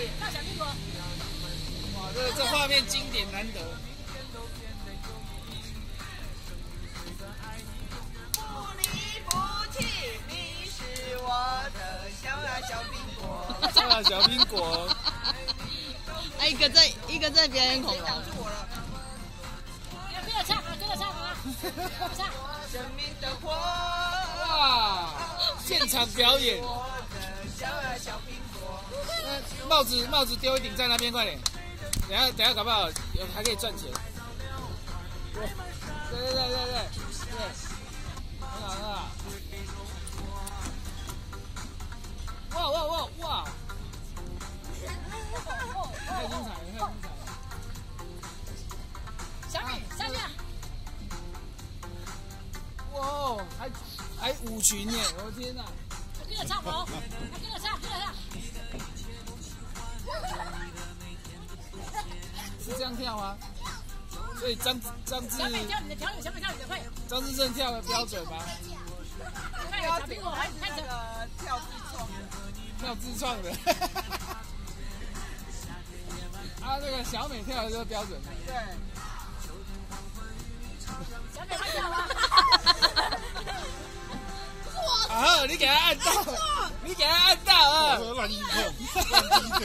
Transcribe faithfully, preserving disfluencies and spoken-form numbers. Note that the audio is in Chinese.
大小苹果。 哇，这这画面经典难得。 不离不弃，你是我的小呀小苹果。 小呀小苹果。 哎，一个在一个在表演恐龙。 挡住我了。 不要唱啊，跟着唱啊，唱。 生命的火。 哇！现场表演。 我的小呀小苹果。 那帽子帽子丢一顶在那边，快点。等下等下搞不好有还可以赚钱。对对对对对对，很好很好。哇哇哇哇！太精彩了，太精彩了。 小米下面。 哇，还还舞群耶！我的天哪！ 跟着唱哦，跟着唱，跟着唱。 是这样跳吗？所以张张志， 小美跳你的，小美小美跳你的，快！ 张志胜跳的标准吗？ 快点，小苹果，开始。 跳自创的。 跳自创的。啊，那个小美跳的就是标准的。 对。 小美快跳吗？ 啊！你给他按到，你给他按到啊！ 乱一碰，乱一碰。